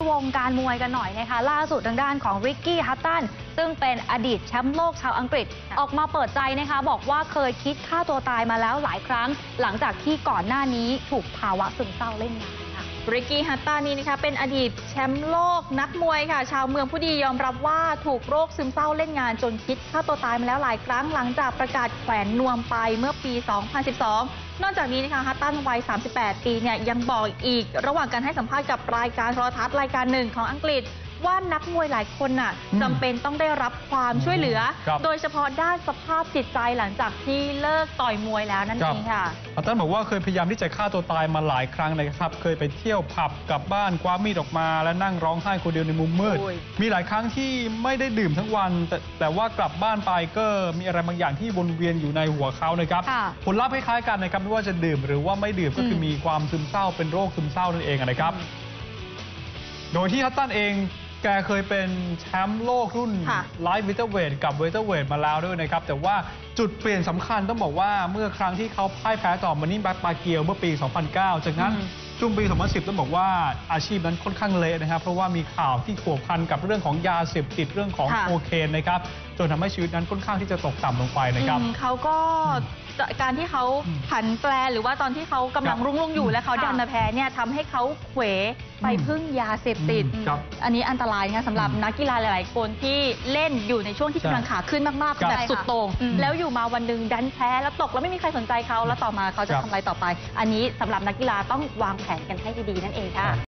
วงการมวยกันหน่อยนะคะล่าสุดทางด้านของริกกี้ฮัตตันซึ่งเป็นอดีตแชมป์โลกชาวอังกฤษออกมาเปิดใจนะคะบอกว่าเคยคิดฆ่าตัวตายมาแล้วหลายครั้งหลังจากที่ก่อนหน้านี้ถูกภาวะซึมเศร้าเล่นงานค่ะริกกี้ฮัตตันนี่นะคะเป็นอดีตแชมป์โลกนักมวยค่ะชาวเมืองผู้ดียอมรับว่าถูกโรคซึมเศร้าเล่นงานจนคิดฆ่าตัวตายมาแล้วหลายครั้งหลังจากประกาศแขวนนวมไปเมื่อปี 2012 นอกจากนี้นะคะฮัตตันวัย 38 ปีเนี่ยยังบอกอีกระหว่างการให้สัมภาษณ์กับรายการโทรทัศน์รายการหนึ่งของอังกฤษว่านักมวยหลายคนน่ะจำเป็นต้องได้รับความช่วยเหลือโดยเฉพาะด้านสภาพจิตใจหลังจากที่เลิกต่อยมวยแล้วนั่นเองค่ะฮัตตันบอกว่าเคยพยายามที่จะฆ่าตัวตายมาหลายครั้งนะครับเคยไปเที่ยวผับกลับบ้านคว้ามีดออกมาและนั่งร้องไห้คนเดียวในมุมมืดมีหลายครั้งที่ไม่ได้ดื่มทั้งวันแต่ว่ากลับบ้านไปก็มีอะไรบางอย่างที่วนเวียนอยู่ในหัวเขานะครับผลลัพธ์คล้ายๆกันนะครับไม่ว่าจะดื่มหรือว่าไม่ดื่มก็คือมีความซึมเศร้าเป็นโรคซึมเศร้านั่นเองนะครับโดยที่ฮัตตันเองแกเคยเป็นแชมป์โลกรุ่นไลท์เวเตอร์เวทกับเวเตอร์เวทมาแล้วด้วยนะครับแต่ว่าจุดเปลี่ยนสำคัญต้องบอกว่าเมื่อครั้งที่เขาพ่ายแพ้ต่อมานิแบ็กปาเกียวเมื่อปี 2009 จากนั้นช่วงปี 2010 ต้องบอกว่าอาชีพนั้นค่อนข้างเละนะครับเพราะว่ามีข่าวที่ผัวพันกับเรื่องของยาเสพติดเรื่องของโคเคนนะครับจนทำให้ชีวิตนั้นค่อนข้างที่จะตกต่ำลงไปนะครับเขาก็การที่เขาผันแปรหรือว่าตอนที่เขากำลังรุ่งอยู่และเขาดันมาแพ้เนี่ยทำให้เขาเขวไปพึ่งยาเสพติดอันนี้อันตรายนะสำหรับนักกีฬาหลายๆคนที่เล่นอยู่ในช่วงที่กำลังขาขึ้นมากๆแบบสุดโต่งแล้วอยู่มาวันหนึ่งดันแพ้แล้วตกแล้วไม่มีใครสนใจเขาแล้วต่อมาเขาจะทำอะไรต่อไปอันนี้สำหรับนักกีฬาต้องวางแผนกันให้ดีๆนั่นเองค่ะ